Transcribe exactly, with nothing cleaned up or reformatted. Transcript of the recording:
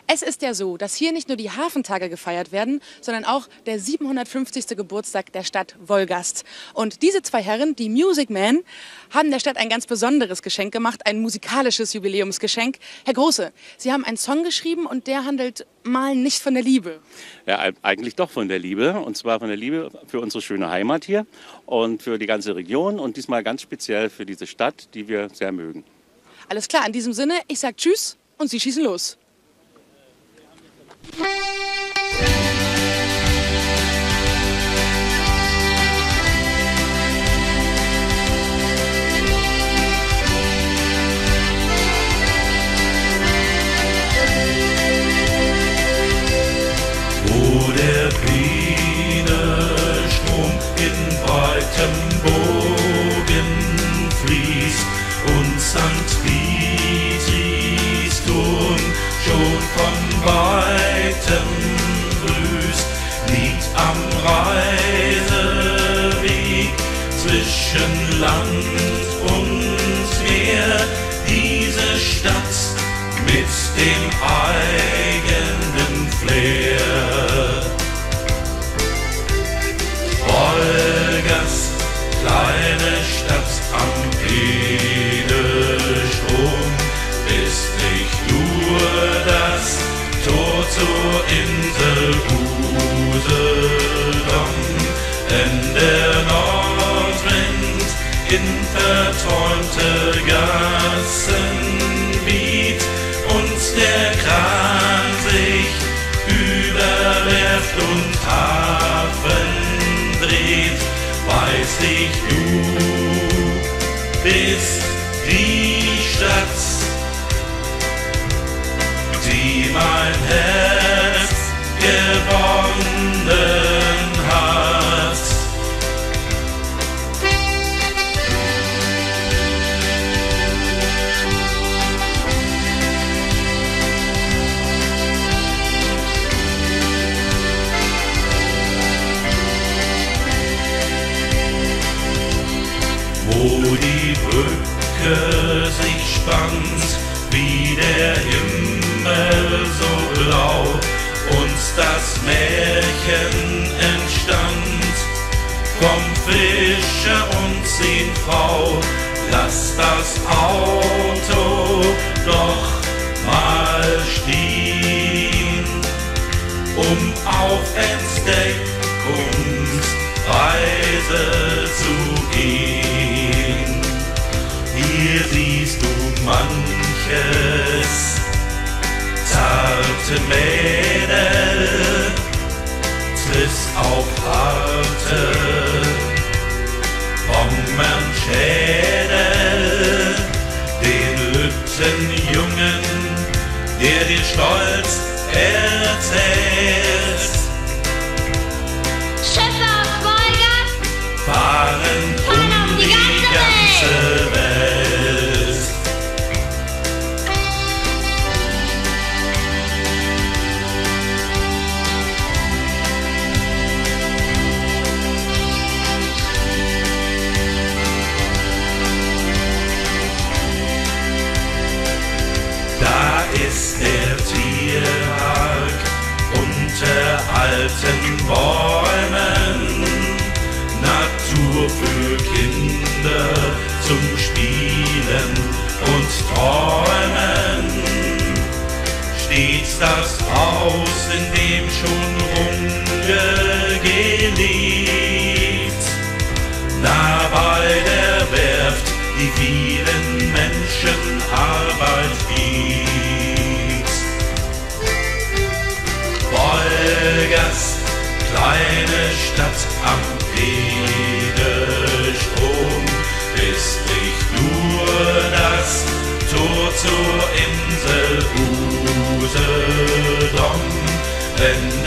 Es ist ja so, dass hier nicht nur die Hafentage gefeiert werden, sondern auch der siebenhundertfünfzigste Geburtstag der Stadt Wolgast. Und diese zwei Herren, die Music Men, haben der Stadt ein ganz besonderes Geschenk gemacht, ein musikalisches Jubiläumsgeschenk. Herr Große, Sie haben einen Song geschrieben und der handelt mal nicht von der Liebe. Ja, eigentlich doch von der Liebe, und zwar von der Liebe für unsere schöne Heimat hier und für die ganze Region und diesmal ganz speziell für diese Stadt, die wir sehr mögen. Alles klar, in diesem Sinne, ich sag Tschüss und Sie schießen los. Wo der Bienenstrom in weitem Bogen fließt und Sankt Vitus Turm schon von weitem grüßt, liegt am Reiseweg zwischen Land und Meer diese Stadt mit dem eigenen Flair. Wolgast, kleine Stadt am Peene-Strom, ist nicht nur das Tor zur Insel Usedom, denn der Nordwind in verträumte Gassen weht und der Kran sich über Werft und Hafen dreht, weiß ich, du bist die Stadt, die mein Herz gewonnen hat. Wo die Brücke sich spannt, wie der Himmel so blau, und das Märchen entstand vom Fischer und Seefrau. Lass das Auto doch mal stehen, um auf Entdeckungsreise zu gehen. Hier siehst du manches zarte Mädel, triffst auf harte Pommernschädel, den Lüttenjungen, der dir stolz erzählt: Schiffe aus Wolgast fahren um die ganze Welt. Da ist der Tierpark unter alten Bäumen, Natur für Kinder zum Spielen und Träumen. Steht das Haus, in dem schon Runge gelebt, nah bei der Werft, die vielen Menschen Arbeit gibt. Wolgast, kleine Stadt am Peene-Strom, ist nicht nur das Tor zur Insel Usedom, denn